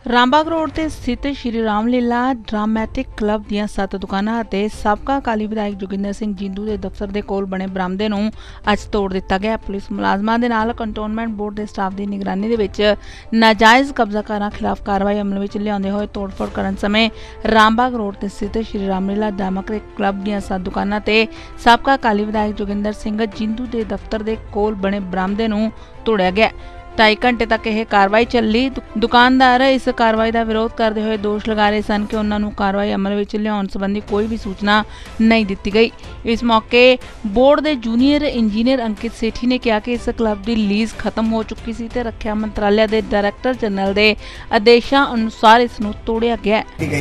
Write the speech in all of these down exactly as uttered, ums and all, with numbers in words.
Rambagh road ते स्थित Shri Ramlila dramatic club दीआं सत्त दुकानां ते साबका अकाली विधायक जोगिंदर सिंह जिंदू के दफ्तर के कोल बने बरामदे नूं अज तोड़ दिता गया। पुलिस मुलाजमां दे नाल कंटोनमेंट बोर्ड के स्टाफ की निगरानी दे विच नाजायज़ कब्जाकारां खिलाफ कार्रवाई अमल विच लिआउंदे होए तोड़फोड़ करन समय रामबाग रोड ते स्थित श्री रामलीला ड्रामैटिक क्लब दीआं सत्त दुकानां ते साबका अकाली विधायक जोगिंदर सिंह जिंदू के दफ्तर के कोल बने बरामदे नूं तोड़िया गया। ढाई घंटे तक यह कार्रवाई चली। दुकानदार इस कार्रवाई का विरोध करते हुए दोष लगा रहे सन कि उन्होंने कार्रवाई अमल में लियाउण संबंधी कोई भी सूचना नहीं दी गई। इस मौके बोर्ड के जूनीयर इंजीनियर अंकित सेठी ने कहा कि इस क्लब की लीज खत्म हो चुकी सी ते रखिया मंत्रालय के डायरैक्टर जनरल के आदेशों अनुसार इसनूं तोड़िया गया।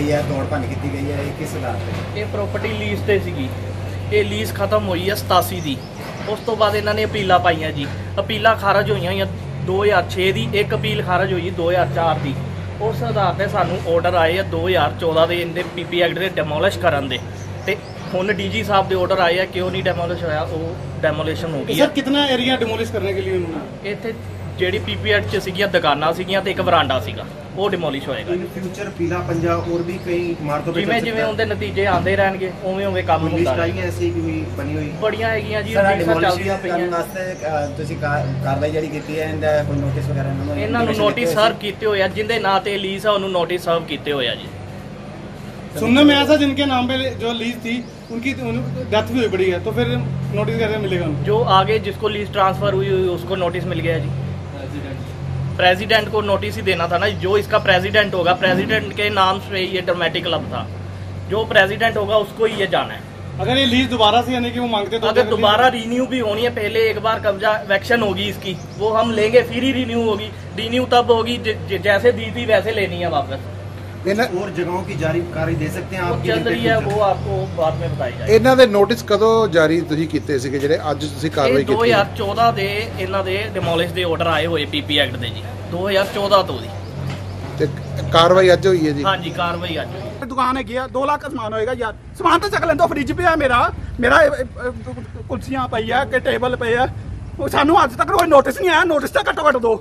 प्रॉपर्टी लीज ते सीगी, ये लीज खत्म हुई है सतासी की। उस तो बाद इन्होंने अपीलां पाईयां जी, अपीलां खारज होईयां दो हज़ार छे की, एक अपील खारज हुई दो हज़ार चार की। उस आधार पर सानू ऑर्डर आए हैं दो हज़ार चौदह के इनके पी पी एक्ट के डेमोलिश करन दे ते हुण डी जी साहब के ऑर्डर आए हैं क्यों नहीं डेमोलिश होया, वो डेमोलिशन हो गई। सर कितना एरिया डेमोलिश करने के लिए उन्होंने इत्थे ਜਿਹੜੀ पीपीएड च सीगियां दुकानां सीगियां ते एक वरांडा सीगा वो डिमोलिश होएगा। इन फ्यूचर पीला पंजा और भी कई इमारतों पे जिवें जिवें उनके नतीजे आंदे रहणगे उवें उवें काम हुंदा है। ऐसी कोई बनी हुई बड़ियां हैगियां जी, चलदियां पईयां। ਤੁਸੀਂ ਕਾਰਵਾਈ ਜਿਹੜੀ ਕੀਤੀ ਹੈ ਇਹਦਾ ਕੋਈ ਨੋਟਿਸ ਵਗੈਰਾ ਇਹਨਾਂ ਨੂੰ ਨੋਟਿਸ ਸਰਵ ਕੀਤੇ ਹੋਏ ਆ, ਜਿੰਦੇ ਨਾਂ ਤੇ ਲੀਜ਼ ਆ ਉਹਨੂੰ ਨੋਟਿਸ ਸਰਵ ਕੀਤੇ ਹੋਏ ਆ जी। सुनने में आया था जिनके नाम पे जो लीज थी उनकी डेथ भी हुई पड़ी है, तो फिर नोटिस कैसे मिलेगा उनको? जो आगे जिसको लीज ट्रांसफर हुई हुई उसको नोटिस मिल गया जी। प्रेसिडेंट को नोटिस ही देना था ना, जो इसका प्रेसिडेंट होगा, प्रेसिडेंट के नाम से ये ड्रामेटिक क्लब था, जो प्रेसिडेंट होगा उसको ही ये जाना है। अगर ये लीज दोबारा से यानी कि वो मांगते तो अगर दोबारा रिन्यू भी होनी है, पहले एक बार कब्जा वैक्शन होगी इसकी, वो हम लेंगे फिर ही रिन्यू होगी। रिन्यू तब होगी जैसे दी थी वैसे लेनी है वापस। और जगहों की जारीकारी दे सकते हैं आप? चल रही है वो आपको बाद में बताई जाएगी। ਇਹਨਾਂ ਦੇ ਨੋਟਿਸ ਕਦੋਂ ਜਾਰੀ ਤੁਸੀਂ ਕੀਤੇ ਸੀਗੇ ਜਿਹੜੇ ਅੱਜ ਤੁਸੀਂ ਕਾਰਵਾਈ ਕੀਤੀ? दो हज़ार चौदह ਦੇ ਇਹਨਾਂ ਦੇ ਡਿਮੋਲਿਸ਼ ਦੇ ਆਰਡਰ ਆਏ ਹੋਏ ਪੀਪੀ ਐਕਟ ਦੇ ਜੀ, दो हज़ार चौदह ਤੋਂ ਦੀ ਤੇ ਕਾਰਵਾਈ ਅੱਜ ਹੋਈ ਹੈ ਜੀ? ਹਾਂਜੀ ਕਾਰਵਾਈ ਅੱਜ ਹੋਈ। दुकान है गया दो लाख का सामान होएगा यार, सामान तो चक लें। फ्रिज पे है मेरा मेरा कुर्सियां पई है कि टेबल पे है, सानू अज तक कोई नोटिस नहीं आया। नोटिस तो घट्टो घट्ट दो,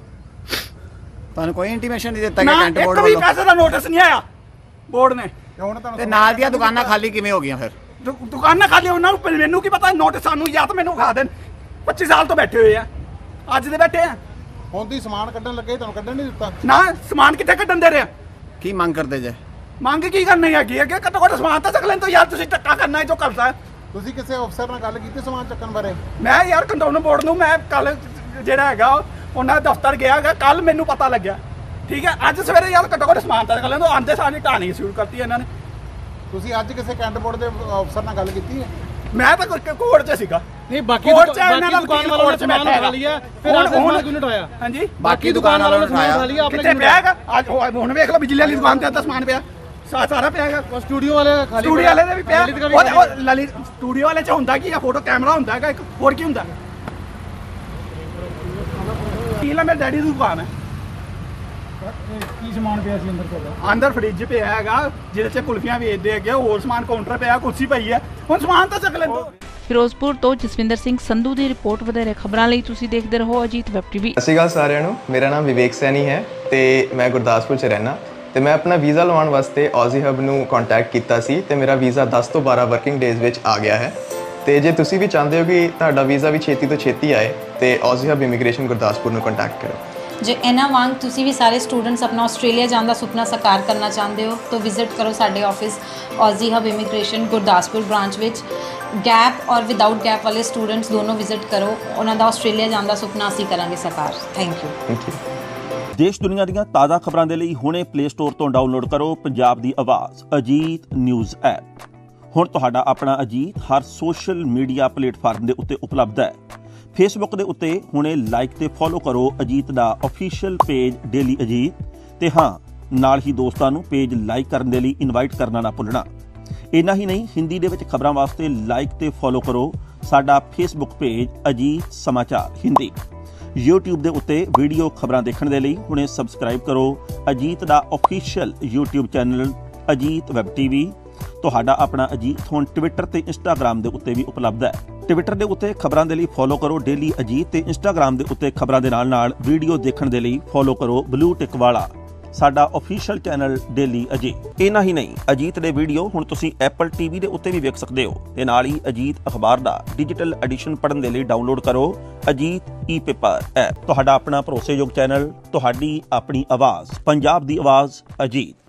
ਤੁਹਾਨੂੰ ਕੋਈ ਇੰਟੀਮੇਸ਼ਨ ਨਹੀਂ ਦਿੱਤਾ ना ਕਿ ਕੈਂਟ एक ਬੋਰਡ भी ਵੱਲੋਂ पैसे का नोटिस नहीं आया बोर्ड ने। ਤੇ ਨਾਲ ਦੀਆਂ ਦੁਕਾਨਾਂ ਖਾਲੀ ਕਿਵੇਂ ਹੋ ਗਈਆਂ ਫਿਰ? दु- दुकाना खाली उन्होंने मैनू की पता नोटिस सानू या तो मैनू खा देन। पच्चीस साल तो बैठे हुए हैं, अज दे बैठे हैं ਹੁਣ ਤੁਸੀਂ ਸਮਾਨ ਕੱਢਣ ਲੱਗੇ ਤੁਹਾਨੂੰ ਕੱਢਣ ਨਹੀਂ ਦਿੱਤਾ? ना समान कितने कड्डन दे रहे हैं। ਕੀ ਮੰਗ ਕਰਦੇ ਜੇ? ਮੰਗ ਕੀ ਕਰਨੀ ਹੈਗੀ ਹੈ ਕਿ ਘੱਟੋ ਘੱਟ ਸਮਾਨ ਤਾਂ ਚੱਕ ਲੈਣ ਤੋਂ ਯਾਰ, ਤੁਸੀਂ ਟੱਕਾ ਕਰਨਾ ਹੈ ਜੋ ਕਰਦਾ ਹੈ। ਤੁਸੀਂ ਕਿਸੇ ਅਫਸਰ ਨਾਲ ਗੱਲ ਕੀਤੀ ਸਮਾਨ ਚੱਕਣ ਬਾਰੇ? ਮੈਂ ਯਾਰ ਕੰਟਰੋਲ ਬੋਰਡ ਨੂੰ ਮੈਂ ਕੱਲ ਜਿਹੜਾ ਹੈਗਾ ਉਹਨਾਂ ਦੇ ਦਫ਼ਤਰ ਗਿਆ ਹੈਗਾ, ਕੱਲ ਮੈਨੂੰ ਪਤਾ ਲੱਗਿਆ। ਠੀਕ ਹੈ, ਅੱਜ ਸਵੇਰੇ ਯਾਰ ਘੱਟੋ ਘੱਟ ਸਮਾਨ ਤਾਂ ਚੱਕ ਲੈਣ ਤੋਂ ਆਂਦੇ ਸਾਰੀ ਢਾਣੀ ਸ਼ੁਰੂ ਕਰਤੀ ਇਹਨਾਂ ਨੇ। ਤੁਸੀਂ ਅੱਜ ਕਿਸੇ ਕੈਂਟ ਬੋਰਡ ਦੇ ਅਫਸਰ ਨਾਲ ਗੱਲ ਕੀਤੀ ਹੈ? ਮੈਂ ਤਾਂ ਕੋਰਟ 'ਚ ਸੀਗਾ। ਨਹੀਂ ਬਾਕੀ ਕੋਰਟ 'ਚ ਇਹਨਾਂ ਬਾਕੀ ਦਾ ਦੁਕਾਨ ਵਾਲੋਂ ਨੇ ਸਮਾਨ ਉਠਾ ਲਿਆ, ਫਿਰ ਆਸੇ ਸਮਾਨ ਕਿਉਂ ਉਠਾਇਆ? ਹਾਂਜੀ ਬਾਕੀ ਦੁਕਾਨ ਵਾਲੋਂ ਨੇ ਉਠਾਇਆ ਲਿਆ ਆਪਣੇ ਕਿੱਥੇ ਪਿਆ ਹੈਗਾ? ਅੱਜ ਹੁਣ ਵੇਖ ਲਓ ਬਿਜਲੀ ਵਾਲੀ ਦੁਕਾਨ ਤੇ ਅੱਧਾ ਸਮਾਨ ਪਿਆ, ਸਾ- ਸਾਰਾ ਪਿਆ ਹੈਗਾ। ਸਟੂਡੀਓ ਵਾਲੇ ਖਾਲੀ, ਸਟੂਡੀਓ ਵਾਲੇ ਦੇ ਵੀ ਪਿਆ। ਲਲਿਤ ਦਾ ਵੀ ਉਹ- ਉਹ ਲਲਿਤ ਸਟੂਡੀਓ ਵਾਲੇ 'ਚ ਹੁੰਦਾ ਕੀ ਆ? ਫੋਟੋ ਕੈਮਰਾ ਹੁੰਦਾ ਹੈਗਾ ਇੱਕ, ਹੋਰ ਕੀ ਹੁੰਦਾ? ਕੀ ਲਾ ਮੇਰੇ ਡੈਡੀ ਦੀ ਦੁਕਾਨ ਹੈ। ਕੀ ਸਮਾਨ ਪਿਆ ਸੀ ਅੰਦਰ ਤੁਹਾਡਾ? ਅੰਦਰ ਫ੍ਰਿਜ ਪਿਆ ਹੈਗਾ ਜਿਹਦੇ 'ਚ ਕੁਲਫੀਆਂ ਵੇਚਦੇ ਹੈਗੇ, ਹੋਰ ਸਮਾਨ ਕਾਊਂਟਰ ਪਿਆ, ਕੁਰਸੀ ਪਈ ਹੈ। ਹੁਣ ਸਮਾਨ ਤਾਂ ਚੱਕ ਲੈਂਦੋ। ਫਿਰੋਜ਼ਪੁਰ ਤੋਂ ਜਸਵਿੰਦਰ ਸਿੰਘ ਸੰਧੂ ਦੀ ਰਿਪੋਰਟ। ਵਧੇਰੇ ਖਬਰਾਂ ਲਈ ਤੁਸੀਂ ਦੇਖਦੇ ਰਹੋ ਅਜੀਤ ਵੈਬ ਟੀਵੀ। ਸਤਿ ਸ਼੍ਰੀ ਅਕਾਲ ਸਾਰਿਆਂ ਨੂੰ, ਮੇਰਾ ਨਾਮ ਵਿਵੇਕ ਸੈਣੀ ਹੈ ਤੇ ਮੈਂ ਗੁਰਦਾਸਪੁਰ 'ਚ ਰਹਿਣਾ ਤੇ ਮੈਂ ਆਪਣਾ ਵੀਜ਼ਾ ਲਵਾਉਣ ਵਾਸਤੇ ਔਜ਼ੀ ਹਬ ਨੂੰ ਕੰਟੈਕਟ ਕੀਤਾ ਸੀ ਤੇ ਮੇਰਾ ਵੀਜ਼ਾ ਦਸ ਤੋਂ ਬਾਰਾਂ ਵਰਕਿੰਗ ਡੇਜ਼ ਵਿੱਚ ਆ ਗਿਆ ਹੈ। ਤੇ ਜੇ ਤੁਸੀਂ ਵੀ ਚਾਹੁੰਦੇ ਹੋ ਕਿ ਤੁਹਾਡਾ ਵੀਜ਼ਾ ਵੀ ਛੇਤੀ ਤੋਂ ਛੇਤੀ ਆਏ ਤੇ ਔਜ਼ੀ ਹਬ ਇਮੀਗ੍ਰੇਸ਼ਨ ਗੁਰਦਾਸਪੁਰ ਨੂੰ ਕੰਟੈਕਟ ਕਰੋ। ਜੇ ਇਹਨਾਂ ਵਾਂਗ ਤੁਸੀਂ ਵੀ ਸਾਰੇ ਸਟੂਡੈਂਟਸ ਆਪਣਾ ਆਸਟ੍ਰੇਲੀਆ ਜਾਣ ਦਾ ਸੁਪਨਾ ਸਾਕਾਰ ਕਰਨਾ ਚਾਹੁੰਦੇ ਹੋ ਤਾਂ ਵਿਜ਼ਿਟ ਕਰੋ ਸਾਡੇ office Aussie hub immigration Gurdaspur branch ਵਿੱਚ। ਗੈਪ ਔਰ ਵਿਦਆਊਟ ਗੈਪ ਵਾਲੇ ਸਟੂਡੈਂਟਸ ਦੋਨੋਂ ਵਿਜ਼ਿਟ ਕਰੋ, ਉਹਨਾਂ ਦਾ ਆਸਟ੍ਰੇਲੀਆ ਜਾਣ ਦਾ ਸੁਪਨਾ ਅਸੀਂ ਕਰਾਂਗੇ ਸਾਕਾਰ। Thank you. Thank you. ਦੇਸ਼ ਦੁਨੀਆ ਦੀਆਂ ਤਾਜ਼ਾ ਖਬਰਾਂ ਦੇ ਲਈ ਹੁਣੇ ਪਲੇ ਸਟੋਰ ਤੋਂ ਡਾਊਨਲੋਡ ਕਰੋ ਪੰਜਾਬ ਦੀ ਆਵਾਜ਼ ਅਜੀਤ ਨਿਊਜ਼ ਐਪ। ਹੁਣ ਤੁਹਾਡਾ ਆਪਣਾ ਅਜੀਤ ਹਰ ਸੋਸ਼ਲ ਮੀਡੀਆ ਪਲੇਟਫਾਰਮ ਦੇ ਉੱਤੇ ਉਪਲਬਧ ਹੈ। ਫੇਸਬੁੱਕ ਦੇ ਉੱਤੇ ਹੁਣੇ ਲਾਈਕ ਤੇ ਫੋਲੋ ਕਰੋ ਅਜੀਤ ਦਾ ਅਫੀਸ਼ੀਅਲ ਪੇਜ ਡੇਲੀ ਅਜੀਤ, ਤੇ ਹਾਂ ਨਾਲ ਹੀ ਦੋਸਤਾਂ ਨੂੰ ਪੇਜ ਲਾਈਕ ਕਰਨ ਦੇ ਲਈ ਇਨਵਾਈਟ ਕਰਨਾ ਨਾ ਭੁੱਲਣਾ। ਇੰਨਾ ਹੀ ਨਹੀਂ, ਹਿੰਦੀ ਦੇ ਵਿੱਚ ਖਬਰਾਂ ਵਾਸਤੇ ਲਾਈਕ ਤੇ ਫੋਲੋ ਕਰੋ ਸਾਡਾ ਫੇਸਬੁੱਕ ਪੇਜ ਅਜੀਤ ਸਮਾਚਾਰ ਹਿੰਦੀ। YouTube ਦੇ ਉੱਤੇ ਵੀਡੀਓ ਖਬਰਾਂ ਦੇਖਣ ਦੇ ਲਈ ਹੁਣੇ ਸਬਸਕ੍ਰਾਈਬ ਕਰੋ ਅਜੀਤ ਦਾ official YouTube channel Ajit web TV. ਤੁਹਾਡਾ ਆਪਣਾ ਅਜੀਤ ਹੁਣ ਟਵਿੱਟਰ ਤੇ ਇੰਸਟਾਗ੍ਰਾਮ ਦੇ ਉੱਤੇ ਵੀ ਉਪਲਬਧ ਹੈ। ਟਵਿੱਟਰ ਦੇ ਉੱਤੇ ਖਬਰਾਂ ਦੇ ਲਈ ਫੋਲੋ ਕਰੋ ਡੇਲੀ ਅਜੀਤ ਤੇ ਇੰਸਟਾਗ੍ਰਾਮ ਦੇ ਉੱਤੇ ਖਬਰਾਂ ਦੇ ਨਾਲ ਨਾਲ ਵੀਡੀਓ ਦੇਖਣ ਦੇ ਲਈ ਫੋਲੋ ਕਰੋ ਬਲੂ ਟਿਕ ਵਾਲਾ ਸਾਡਾ ਅਫੀਸ਼ੀਅਲ ਚੈਨਲ ਡੇਲੀ ਅਜੀਤ। ਇਹਨਾਂ ਹੀ ਨਹੀਂ, ਅਜੀਤ ਦੇ ਵੀਡੀਓ ਹੁਣ ਤੁਸੀਂ ਐਪਲ ਟੀਵੀ ਦੇ ਉੱਤੇ ਵੀ ਵੇਖ ਸਕਦੇ ਹੋ ਤੇ ਨਾਲ ਹੀ ਅਜੀਤ ਅਖਬਾਰ ਦਾ ਡਿਜੀਟਲ ਐਡੀਸ਼ਨ ਪੜ੍ਹਨ ਦੇ ਲਈ ਡਾਊਨਲੋਡ ਕਰੋ ਅਜੀਤ ਈ ਪੇਪਰ ਐਪ। ਤੁਹਾਡਾ ਆਪਣਾ ਭਰੋਸੇਯੋਗ ਚੈਨਲ, ਤੁਹਾਡੀ ਆਪਣੀ ਆਵਾਜ਼, ਪੰਜਾਬ ਦੀ ਆਵਾਜ਼, ਅਜੀਤ।